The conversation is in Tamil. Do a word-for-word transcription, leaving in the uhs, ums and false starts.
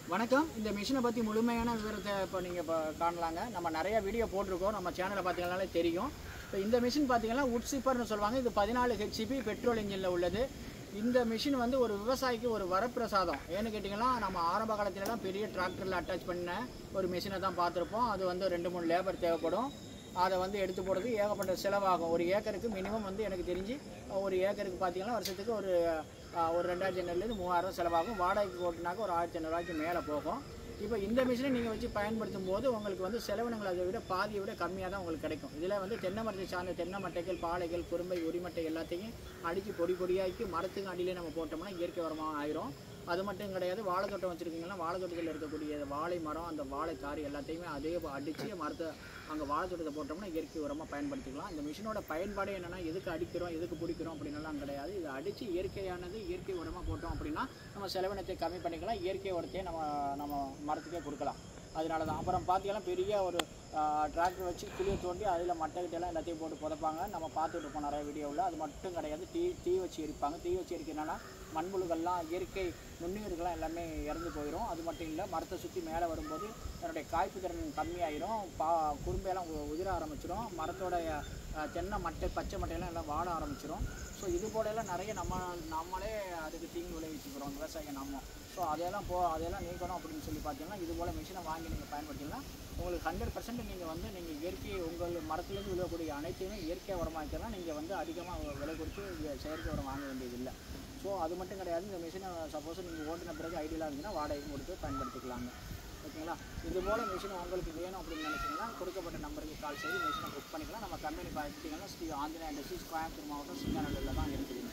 வணக்கம். இந்த மிஷினை பற்றி முழுமையான விவரத்தை இப்போ நீங்கள் இப்போ காணலாங்க. நம்ம நிறைய வீடியோ போட்டிருக்கோம், நம்ம சேனலை பார்த்தீங்கன்னாலே தெரியும். இப்போ இந்த மிஷின் பார்த்தீங்கன்னா உட் சீப்பர்னு சொல்லுவாங்க. இது பதினாலு ஹெச்பி பெட்ரோல் இன்ஜினில் உள்ளது. இந்த மிஷின் வந்து ஒரு விவசாயிக்கு ஒரு வரப்பிரசாதம். ஏன்னு கேட்டிங்கன்னா, நம்ம ஆரம்ப காலத்துலலாம் பெரிய டிராக்டரில் அட்டாச் பண்ண ஒரு மிஷினை தான் பார்த்துருப்போம். அது வந்து ரெண்டு மூணு லேபர் தேவைப்படும். அதை வந்து எடுத்து போடுறது ஏகப்பட்ட செலவாகும். ஒரு ஏக்கருக்கு மினிமம் வந்து எனக்கு தெரிஞ்சு ஒரு ஏக்கருக்கு பார்த்தீங்கன்னா வருஷத்துக்கு ஒரு ஒரு ரெண்டாயிரத்தி ஐநூறுலேருந்து மூவாயிரம் செலவாகும். வாடகைக்கு ஓட்டுனாக்க ஒரு ஆயிரத்தி ஐநூறுரூவாய்க்கு மேலே போகும். இப்போ இந்த மிஷினை நீங்கள் வச்சு பயன்படுத்தும் போது உங்களுக்கு வந்து செலவினங்கள் அதை விட பாதியை விட கம்மியாக தான் உங்களுக்கு கிடைக்கும். இதில் வந்து தென்னை மரத்தை சார்ந்த தென்னை மட்டைகள், பாலைகள், குறும்பை, உரிமட்டை எல்லாத்தையும் அடித்து பொடி பொடியாக்கி மரத்துக்கு அடியிலே நம்ம போட்டோம்னா இயற்கை உரமாக ஆயிரும். அது மட்டும் கிடையாது, வாழை தோட்டம் வச்சுருக்கீங்கன்னா வாழை தோட்டத்தில் இருக்கக்கூடிய வாழை மரம், அந்த வாழை தாரி எல்லாத்தையுமே அதே அடித்து மரத்தை அங்கே வாழை தோட்டத்தை போட்டோம்னா இயற்கை உரமாக பயன்படுத்திக்கலாம். இந்த மிஷினோட பயன்பாடு என்னென்னா, எதுக்கு அடிக்கிறோம் எதுக்கு பிடிக்கிறோம் அப்படின்லாம் கிடையாது. இது அடித்து இயற்கையானது இயற்கை உரமாக போட்டோம் அப்படின்னா நம்ம செலவினத்தை கம்மி பண்ணிக்கலாம். இயற்கை உரத்தையே நம்ம நம்ம மரத்துக்கே கொடுக்கலாம். அதனால தான். அப்புறம் பார்த்தீங்கன்னா பெரிய ஒரு டிராக்டர் வச்சு குழியை தோண்டி அதில் மட்டைக்கிட்டெல்லாம் எல்லாத்தையும் போட்டு புதைப்பாங்க. நம்ம பார்த்துட்டு இருப்போம் நிறைய வீடியோவில். அது மட்டும் கிடையாது, தீ தீ வச்சு எரிப்பாங்க. தீ வச்சு எரிக்கிறதுனால மண்புழுக்கள்லாம் இயற்கை நுண்ணுயிர்கள்லாம் எல்லாமே இறந்து போயிடும். அது மட்டும் இல்லை, மரத்தை சுற்றி மேலே வரும்போது அதனுடைய காய்ப்பு திறன் கம்மியாயிரும். பா குறும்பையெல்லாம் உதிர ஆரம்பிச்சிடும். மரத்தோட தென்னை மட்டை, பச்சை மட்டையெல்லாம் எல்லாம் வாட ஆரம்பிச்சிடும். ஸோ இது போலெல்லாம் நிறைய நம்ம நம்மளே அதுக்கு தீங்கு விளைவிச்சுக்கிறோம் விவசாயம் நம்ம. ஸோ அதையெல்லாம் போ அதையெல்லாம் நீக்கணும் அப்படின்னு சொல்லி பார்த்தீங்கன்னா இது போல் மிஷினை வாங்கி நீங்கள் பயன்படுத்திங்கன்னா உங்களுக்கு ஹண்ட்ரட் பர்சன்ட் நீங்கள் வந்து நீங்கள் இயற்கை உங்கள் மரத்துலேருந்து விழக்கூடிய அனைத்தையுமே இயற்கை உரமாக்கலாம். நீங்கள் வந்து அதிகமாக விலை கொடுத்து செயற்கை உரம் வாங்க வேண்டியதில்லை. ஸோ அது மட்டும் கிடையாது, இந்த மிஷினை சப்போஸ் நீங்கள் ஓட்டின பிறகு ஐடியலாக இருந்துச்சுன்னா வாடகை கொடுத்து பயன்படுத்திக்கலாங்க. ஓகேங்களா? இது போல் மிஷின் உங்களுக்கு வேணும் அப்படின்னு நினச்சிங்கன்னா கொடுக்கப்பட்ட நம்பருக்கு கால் செய்து மிஷினை புக் பண்ணிக்கலாம். நம்ம கம்பெனி பார்த்துட்டிங்கன்னா ஸ்ரீ ஆஞ்சநேயா இண்டஸ்ட்ரீஸ், கோயம்புத்தூர் மாவட்டம், சிங்காநல்லூரில் தான் இருக்குது.